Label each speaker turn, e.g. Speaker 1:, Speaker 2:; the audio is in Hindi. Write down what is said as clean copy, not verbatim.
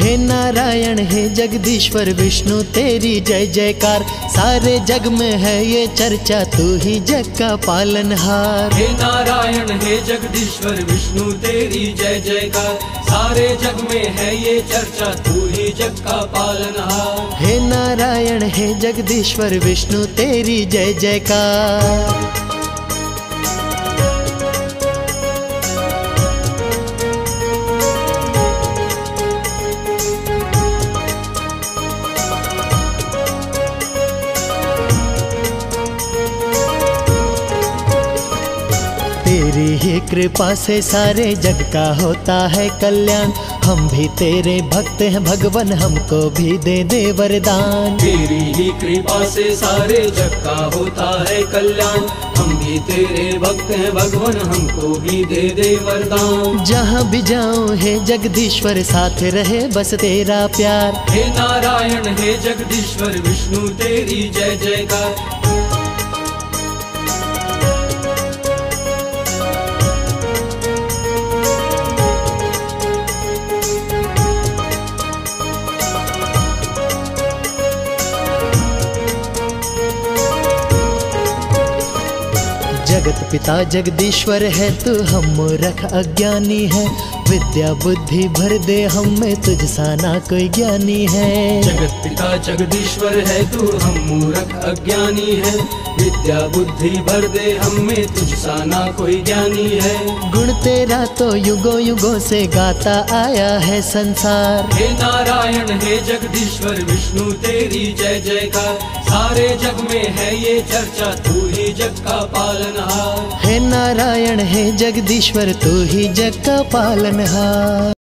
Speaker 1: हे नारायण हे जगदीश्वर विष्णु तेरी जय जयकार, सारे जग में है ये चर्चा तू ही जग का पालनहार।
Speaker 2: हे नारायण हे जगदीश्वर विष्णु तेरी जय जयकार, सारे जग में है ये चर्चा तू ही जग का पालनहार।
Speaker 1: हे नारायण हे जगदीश्वर विष्णु तेरी जय जयकार। तेरी ही कृपा से सारे जग का होता है कल्याण, हम भी तेरे भक्त हैं भगवन हमको भी दे दे वरदान।
Speaker 2: तेरी ही कृपा से सारे जग का होता है कल्याण, हम भी तेरे भक्त हैं भगवन हमको भी दे दे वरदान।
Speaker 1: जहाँ भी जाऊँ हे जगदीश्वर साथ रहे बस तेरा प्यार।
Speaker 2: हे नारायण हे जगदीश्वर विष्णु तेरी जय जयकार।
Speaker 1: जगत पिता जगदीश्वर है तू हम मूर्ख अज्ञानी है, विद्या बुद्धि भर दे हम में तुझ सा ना कोई ज्ञानी है।
Speaker 2: जगत पिता जगदीश्वर है तू हम मूर्ख अज्ञानी है, विद्या बुद्धि भर दे हम में तुझ सा ना कोई ज्ञानी है।
Speaker 1: गुण तेरा तो युगों युगों से गाता आया है संसार।
Speaker 2: हे नारायण हे जगदीश्वर विष्णु तेरी जय जयकार, सारे जग में है ये चर्चा तू ही जग का पालनहार।
Speaker 1: हे नारायण हे जगदीश्वर तू ही जग का पालनहार।